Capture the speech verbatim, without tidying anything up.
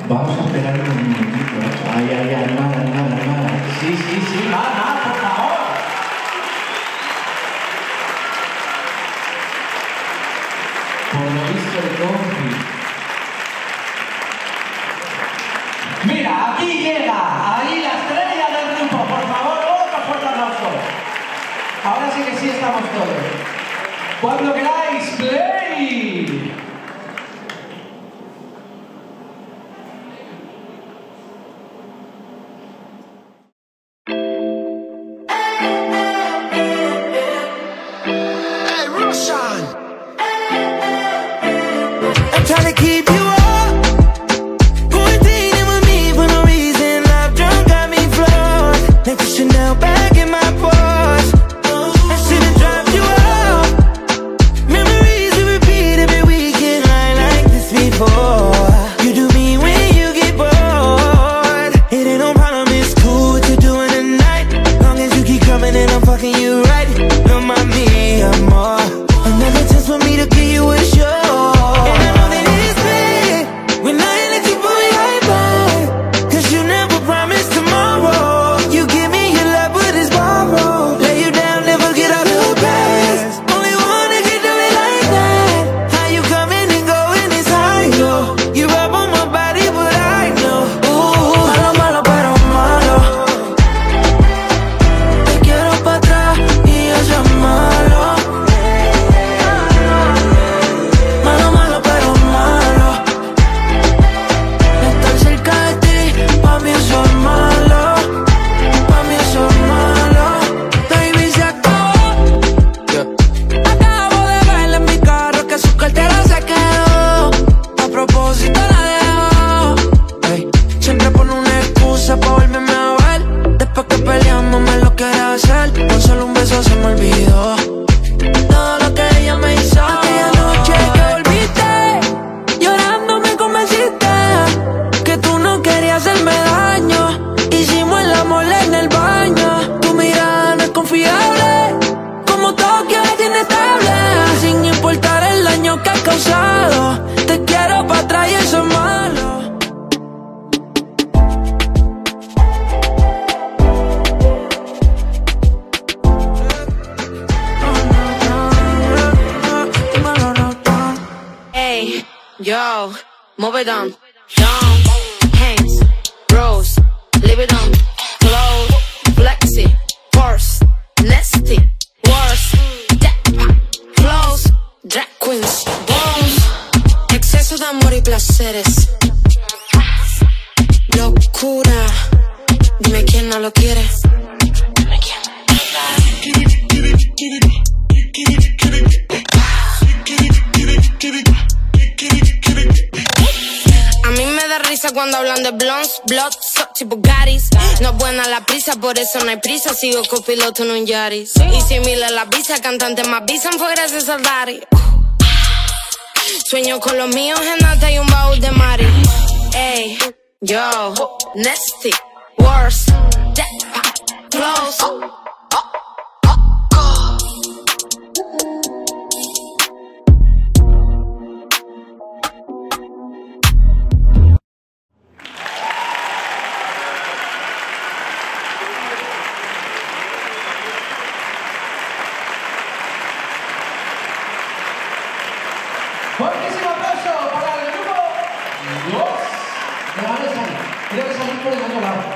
Vamos a esperar un minutito. Ay, ay, ay, nada, nada, nada. Sí, sí, sí, nada, nada, por favor. Por lo visto el compi. Mira, aquí llega, ahí la estrella del grupo. Por favor, otro fuerte aplauso. Ahora sí que sí estamos todos. Cuando queráis, play. Trying to keep you up, quarantining with me for no reason. Love drunk got me flawed. Like the Chanel bag in my purse. I should've dropped you off. Memories we repeat every weekend, like like this before. You do me when you get bored. It ain't no problem, it's cool what you're doing tonight. Long as you keep coming and I'm fucking you right. No mami, amor. Another chance for me to give you a show. Con solo un beso se me olvidó todo lo que ella me hizo. Aquella noche que volviste, llorando me convenciste que tú no querías hacerme daño. Hicimos el amor en el baño. Tu mirada no es confiable, como Tokio es inestable. Sin importar el daño que has causado, te quiero pa' atrás y eso es malo. Yo, move it on, down, hands, bros, leave it on, close, flexi, force, nasty, worse, jackpot, close, drag queens, bones, exceso de amor y placeres, locura, dime quién no lo quiere, dime quién. Cuando hablan de blondes, blood, socks y Bugattis. No es buena la prisa, por eso no hay prisa. Sigo copiloto en un Yaris. Y si mila la visa, cantantes me avisan, fue gracias al Daddy. Sueño con los míos en alta y un baúl de Mari. Ey, yo, nasty, worse, jackpot, close. Fuertísimo aplauso para el grupo dos. Me van a salir. Creo que salir por el otro lado.